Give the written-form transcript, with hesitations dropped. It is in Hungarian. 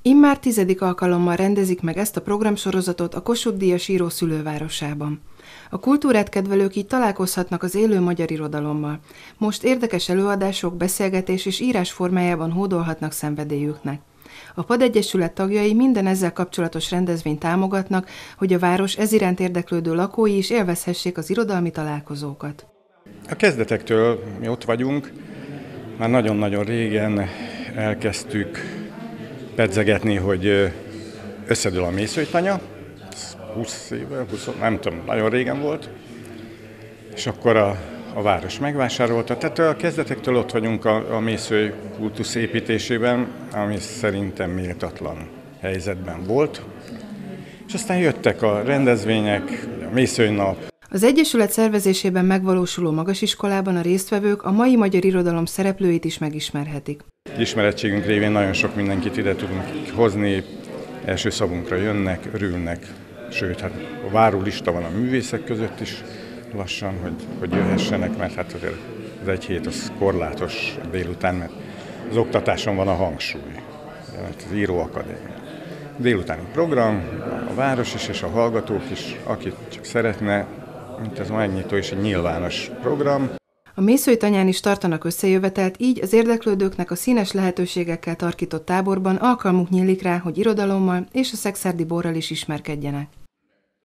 Immár 10. alkalommal rendezik meg ezt a programsorozatot a Kossuth-díjas író szülővárosában. A kultúrát kedvelők így találkozhatnak az élő magyar irodalommal. Most érdekes előadások, beszélgetés és írás formájában hódolhatnak szenvedélyüknek. A PAD Egyesület tagjai minden ezzel kapcsolatos rendezvényt támogatnak, hogy a város eziránt érdeklődő lakói is élvezhessék az irodalmi találkozókat. A kezdetektől mi ott vagyunk, már nagyon-nagyon régen elkezdtük pedzegetni, hogy összedől a mészőjtanya, 20 éve, nem tudom, nagyon régen volt, és akkor a város megvásárolta. Tehát a kezdetektől ott vagyunk a mészői kultusz építésében, ami szerintem méltatlan helyzetben volt. És aztán jöttek a rendezvények, a mészőnap. Az Egyesület szervezésében megvalósuló magasiskolában a résztvevők a mai magyar irodalom szereplőit is megismerhetik. Ismerettségünk révén nagyon sok mindenkit ide tudunk hozni, első szavunkra jönnek, örülnek, sőt, hát a várólista van a művészek között is lassan, hogy jöhessenek, mert hát azért az egy hét az korlátos délután, mert az oktatáson van a hangsúly, az íróakadémia. Délutáni program, a város is és a hallgatók is, aki csak szeretne, mint ez a megnyitó és egy nyilvános program. A mészőjtanyán is tartanak összejövetelt, így az érdeklődőknek a színes lehetőségekkel tarkított táborban alkalmuk nyílik rá, hogy irodalommal és a szekszárdi borral is ismerkedjenek.